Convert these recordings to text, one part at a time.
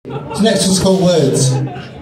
This next one's called Words.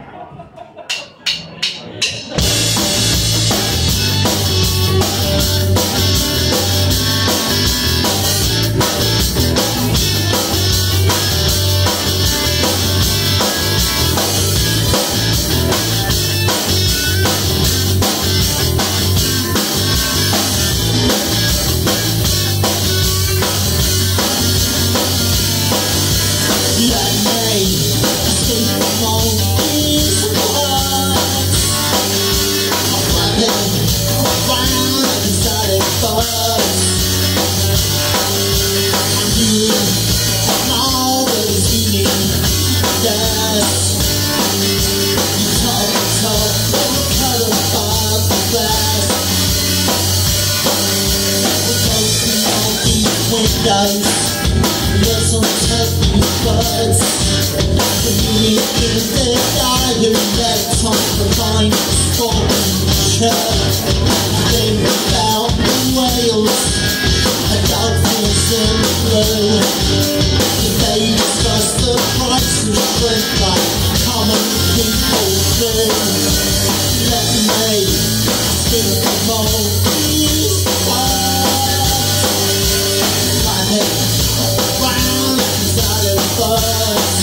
Listen to these words. The beauty is the guy who left on the line for church. They without the whales, a dog feels in blue. They discuss the price of drink like common people do. Let me speak of all these words. Brown inside of birds.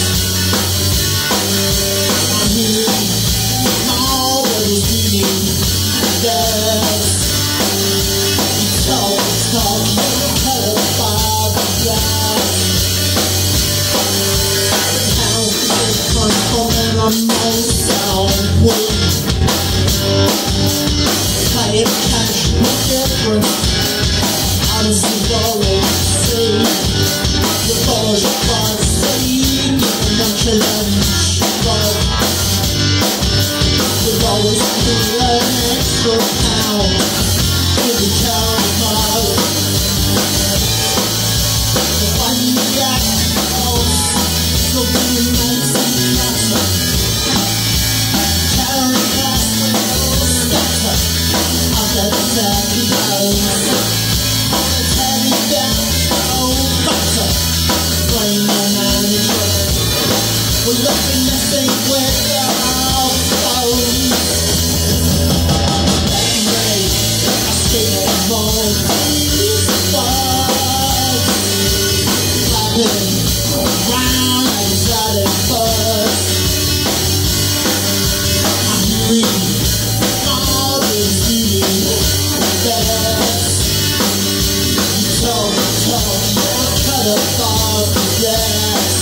I'm hearing all that is reading theirs. You talk, cut up by the glass. How different from an unknown sound weed. Play it cash with different. I'm sorry. The ball's by the sea, lunch and lunch, the ball was cool an extra pound, with the town mile. The one jack house, the women makes it matter. Carry past the little scatter, I've got the dirty nose. We're looking to see where our phones. Let me speak of all these words. Flapping round inside of birds. I'm hearing all these beauty birds. Talk, cut up all the grass.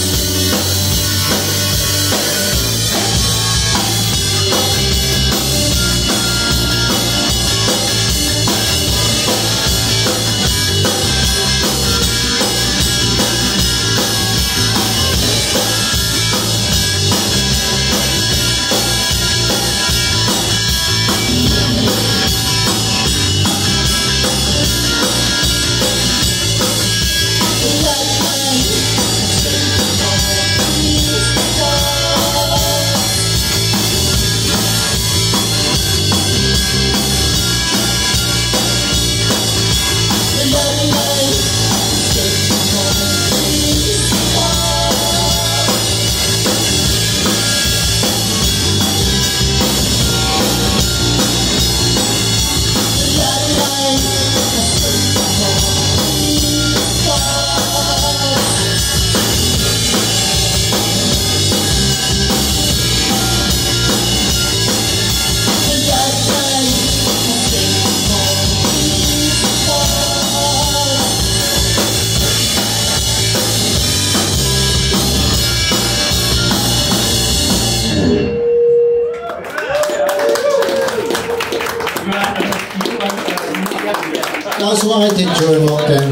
That's what I did during lockdown.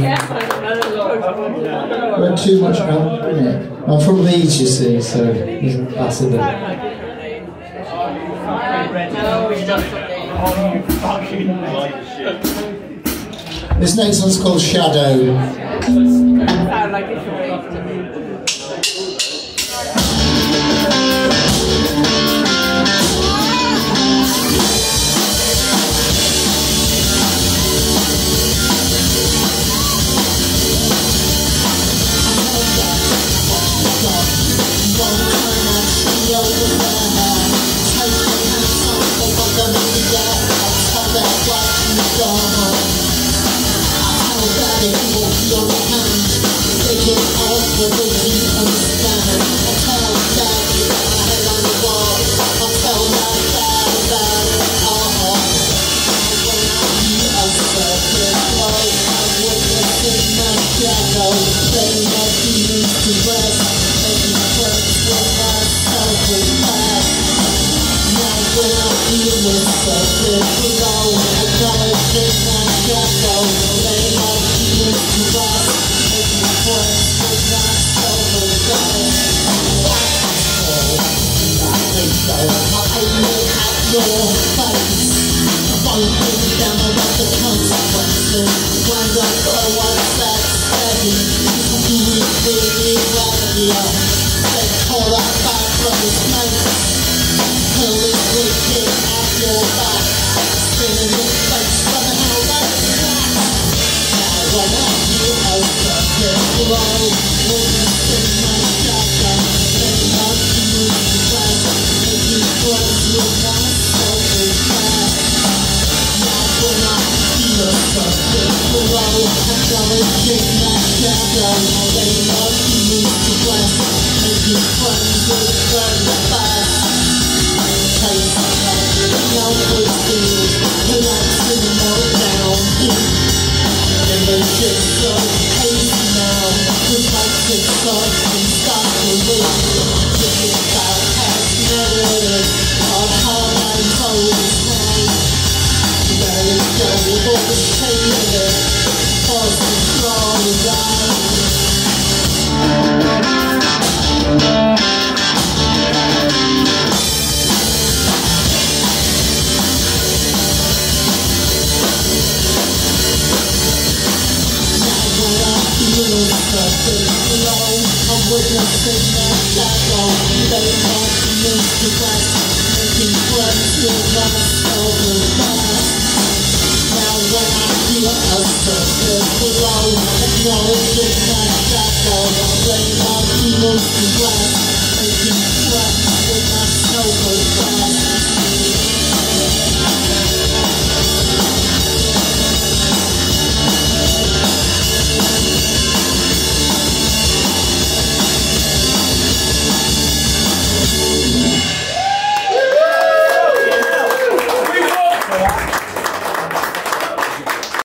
We had too much now. I'm from Leeds, you see, so that's a bit. This next one's called Shadow. One over there. Take the hands off the bottom of the gap. I'll tell that what you've done. I'll tell that if you walk your hand, take it off with the deep understand. I'll tell that you got my head on the wall. I'll tell that bad about it all. When I hear a circuit flow, I'm witnessing my shadow, playing my feelings to rest, making friends with myself and past. Now when I hear the circuit flow, acknowledging my shadow, playing my feelings to rest, making friends with myself and past. I'll aim it at your face. Thinking down about the consequences. When I go outside steady, people do it really well. They call that back from his mates. Till it's wicked at your back, spinning your face. What the hell that's that? Now when I hear a circuit blow, witnessing my shadow, letting my feelings to rest, making friends with myself and past. When I feel a circuit below, acknowledging my shadow, letting my feelings to rest, making friends with the past. Taste of the outward field, relaxing and meltdown heat. Images so hazy now, reflected thoughts and start to leak. Thinking about past narrative, our heart and soul is high. Let it go with all the pain of it, force the floor to rise. Now when I feel a circuit flow, I'm witnessing my shadow, letting my feelings to rest, making friends with myself and past. Now when I feel a circuit below, acknowledging my shadow, letting my feelings to rest, making friends with myself